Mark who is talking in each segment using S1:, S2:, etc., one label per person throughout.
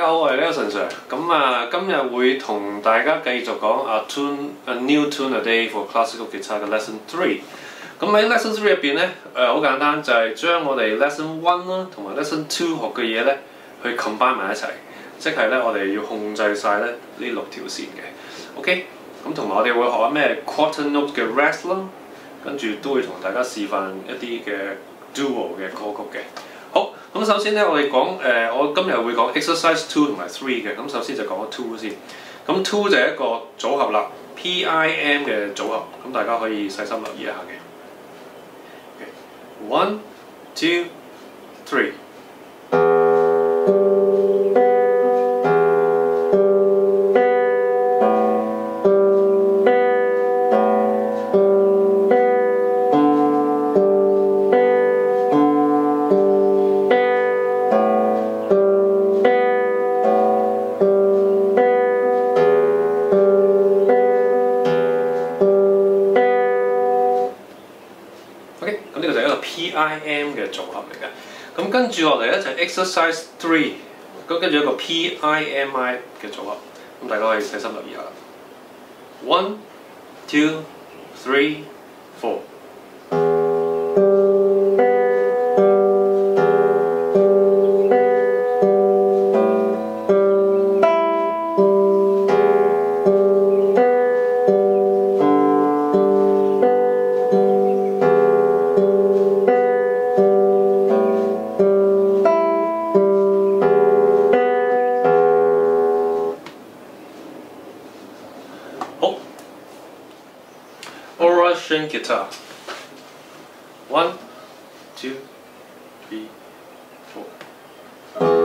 S1: 家好，我係 Nelson Sir。今日會同大家繼續講 A New Tune a Day for Classical Guitar 嘅 Lesson 3。咁喺 Lesson 3入邊咧，好簡單，就係將我哋 Lesson 1啦同埋 Lesson 2學嘅嘢咧，去 combine 埋一齊，即係咧我哋要控制晒咧呢6條線嘅。OK， 咁同埋我哋會學咩 quarter note 嘅 rest 啦，跟住都會同大家示範一啲嘅 duo 嘅歌曲嘅。好，咁首先咧，我哋講我今日會講 exercise 2同埋3嘅。咁首先就講 2先。咁2就係一個組合啦 ，PIM 嘅組合。咁大家可以細心留意一下嘅。1 2 3。咁呢個就係一個 PIM 嘅組合嚟嘅。咁跟住落嚟咧就係 Exercise 3，咁跟住一個 PIMI 嘅組合。咁大家可以細心留意下。1 2 3 4。好 ，Aura string guitar。1 2 3 4。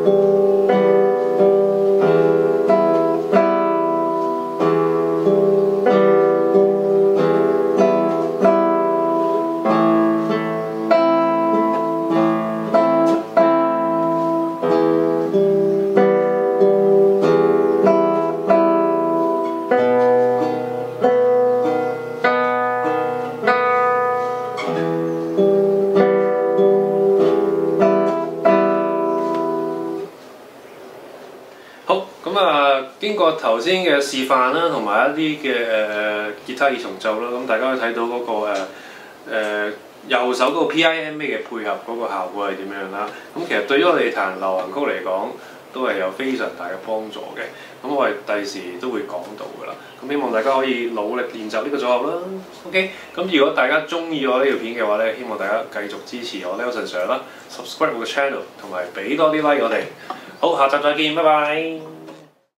S1: 好，經過頭先嘅示範啦，同埋一啲嘅吉他二重奏啦，咁大家可以睇到嗰個右手嗰個 PIMA 嘅配合嗰個效果係點樣啦。咁其實對於我哋彈流行曲嚟講，都係有非常大嘅幫助嘅。咁我哋第時都會講到㗎啦。咁希望大家可以努力練習呢個組合啦。OK， 咁如果大家中意我呢條片嘅話咧，希望大家繼續支持我 Nelson Sir 啦 ，subscribe 我嘅 channel， 同埋俾多啲 like 我哋。好，下集再見，拜拜。